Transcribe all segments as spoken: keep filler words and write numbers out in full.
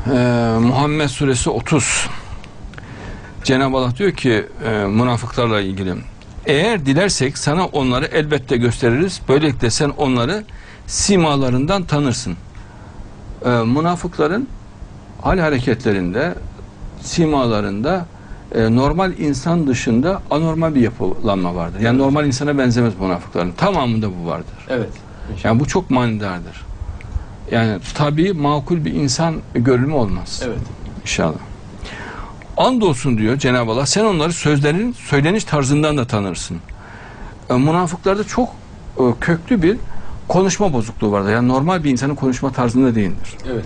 Ee, Muhammed Suresi otuz. Cenab-ı Allah diyor ki e, münafıklarla ilgili: eğer dilersek sana onları elbette gösteririz. Böylelikle sen onları simalarından tanırsın. Ee, münafıkların hal hareketlerinde, simalarında e, normal insan dışında anormal bir yapılanma vardır. Yani normal insana benzemez münafıkların. Tamamında bu vardır. Evet. Yani bu çok manidardır. Yani tabii makul bir insan görünümü olmaz. Evet. İnşallah. Andolsun diyor Cenab-ı Allah, sen onları sözlerin söyleniş tarzından da tanırsın. E, münafıklarda çok e, köklü bir konuşma bozukluğu vardır. Yani normal bir insanın konuşma tarzında değildir. Evet.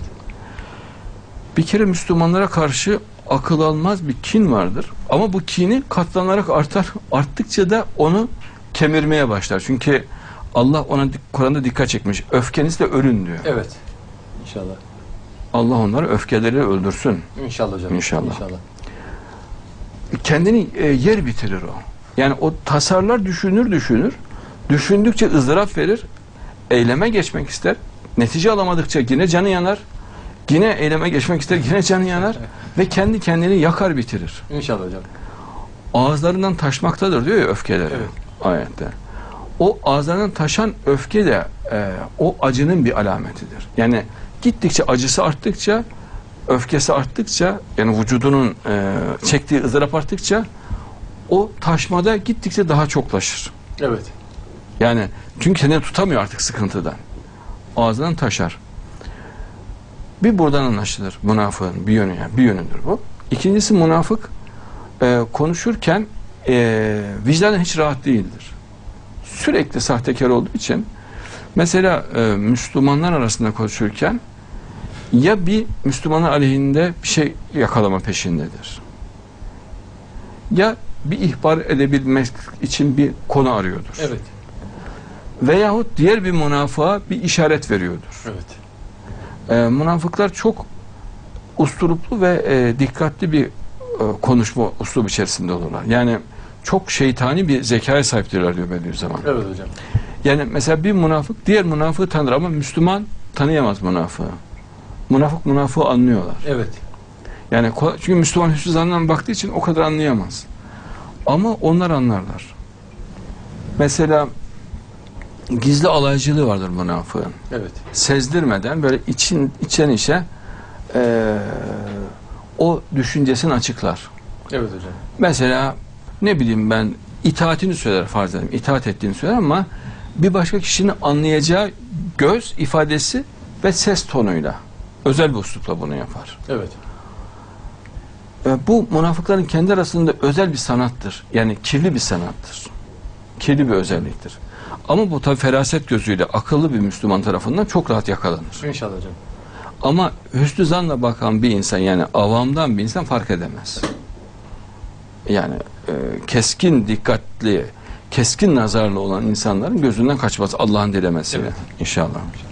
Bir kere Müslümanlara karşı akıl almaz bir kin vardır. Ama bu kini katlanarak artar. Arttıkça da onu kemirmeye başlar. Çünkü Allah ona Kur'an'da dikkat çekmiş. Öfkenizle ölün diyor. Evet. İnşallah. Allah onları öfkeleri öldürsün. İnşallah hocam. İnşallah. İnşallah. Kendini e, yer bitirir o. Yani o tasarlar, düşünür düşünür. Düşündükçe ızdırap verir. Eyleme geçmek ister. Netice alamadıkça yine canı yanar. Yine eyleme geçmek ister. Yine canı yanar. Ve kendi kendini yakar bitirir. İnşallah hocam. Ağızlarından taşmaktadır diyor ya öfkeleri. Evet. Ayette. O ağızlarından taşan öfke de e, o acının bir alametidir. Yani gittikçe acısı arttıkça, öfkesi arttıkça, yani vücudunun e, çektiği ızdırap arttıkça o taşmada gittikçe daha çoklaşır. Evet. Yani çünkü kendini tutamıyor artık sıkıntıdan. Ağzından taşar. Bir buradan anlaşılır münafığın bir yönü, yani bir yönüdür bu. İkincisi, münafık e, konuşurken e, vicdanı hiç rahat değildir. Sürekli sahtekar olduğu için mesela e, Müslümanlar arasında konuşurken ya bir Müslümanlar aleyhinde bir şey yakalama peşindedir, ya bir ihbar edebilmek için bir konu arıyordur. Evet. Veyahut diğer bir münafığa bir işaret veriyordur. Evet. E, münafıklar çok usturuplu ve e, dikkatli bir e, konuşma uslubu içerisinde olurlar. Yani çok şeytani bir zekaya sahiptirler diyor Bediüzzaman. Evet hocam. Yani mesela bir münafık diğer münafığı tanır ama Müslüman tanıyamaz münafığı. Münafık münafığı anlıyorlar. Evet. Yani çünkü Müslüman hüsnü zannından baktığı için o kadar anlayamaz. Ama onlar anlarlar. Mesela gizli alaycılığı vardır münafığın. Evet. Sezdirmeden böyle için içen işe e, o düşüncesini açıklar. Evet hocam. Mesela ne bileyim ben, itaatini söyler, farz edelim. İtaat ettiğini söyler ama bir başka kişinin anlayacağı göz ifadesi ve ses tonuyla, özel bir üslupla bunu yapar. Evet. E, bu münafıkların kendi arasında özel bir sanattır. Yani kirli bir sanattır. Kirli bir özelliktir. Ama bu tabi feraset gözüyle akıllı bir Müslüman tarafından çok rahat yakalanır. İnşallah hocam. Ama hüsnü zanla bakan bir insan, yani avamdan bir insan fark edemez. Yani e, keskin, dikkatli, keskin nazarlı olan insanların gözünden kaçmaz Allah'ın dilemesiyle. Evet. İnşallah.